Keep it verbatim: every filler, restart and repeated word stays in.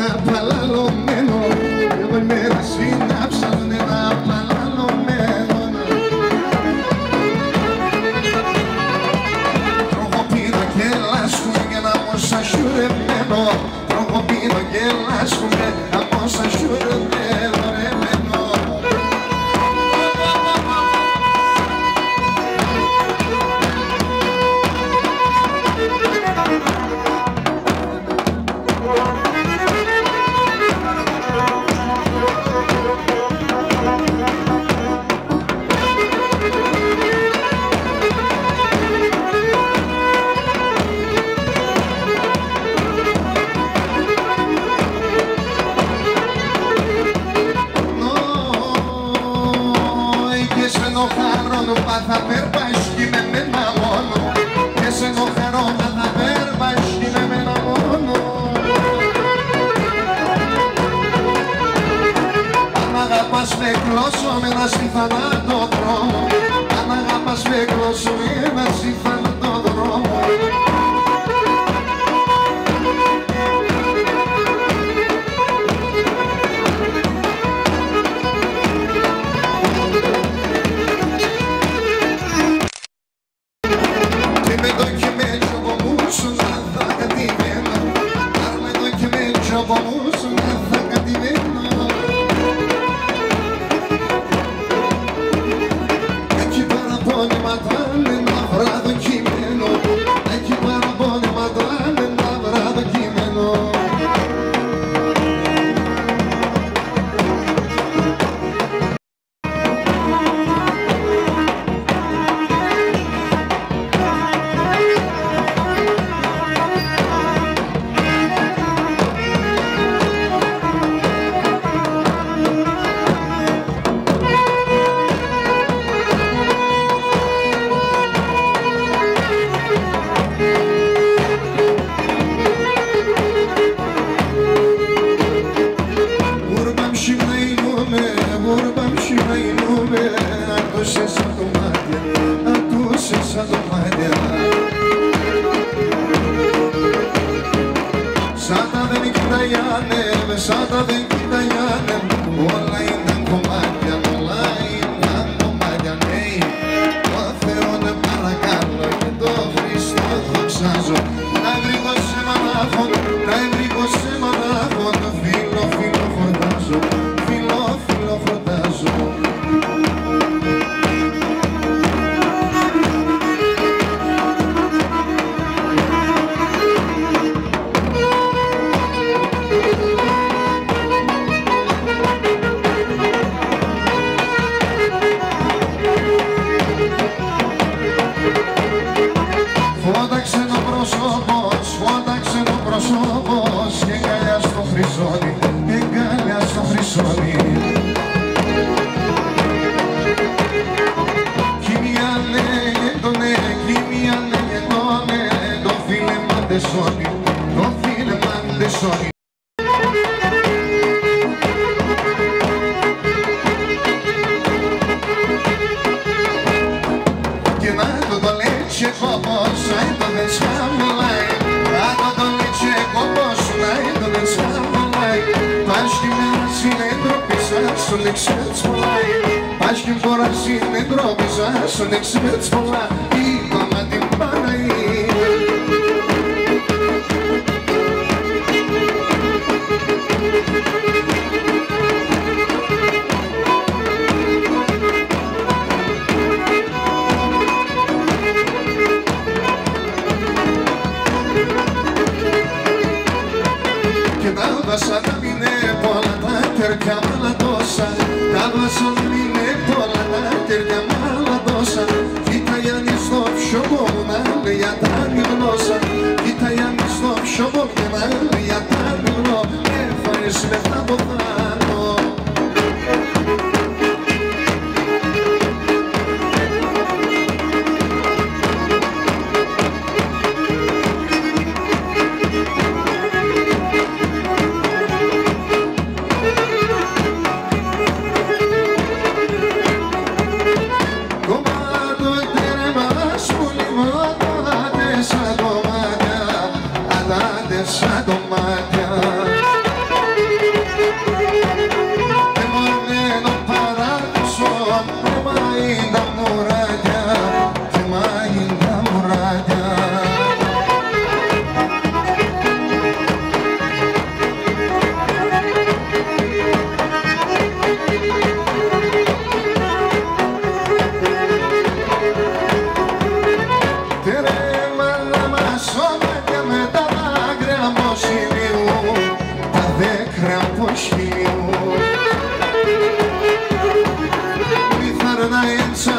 ένα παλαλωμένο. Εγώ είμαι εσύ να ψάχνω ένα παλαλωμένο. Τροχοπίνω και λάσκουμε για να πω σαν σιουρεμένο. Τροχοπίνω και λάσκουμε να πω σαν σιουρεμένο ρεμένο. Θα περπάσει με μένα μόνο και σε το χαρόνα θα περπάσει με μένα μόνο. Αν αγαπάς με κλώσω με ένα συθανάτο δρόμο. Αν αγαπάς με κλώσω με ένα συθανάτο δρόμο. Italiani sto τρεμάει τα μουράκια, τρεμάει τα μουράκια. Τρέμαλα μασόνια με τα δάκρυα από σημείου, τα δέκρα από σημείου. Μη θαρνά έτσι